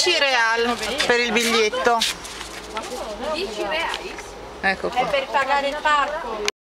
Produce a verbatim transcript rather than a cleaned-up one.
dieci real per il biglietto. dieci reais? Ecco qua. È per pagare il parco.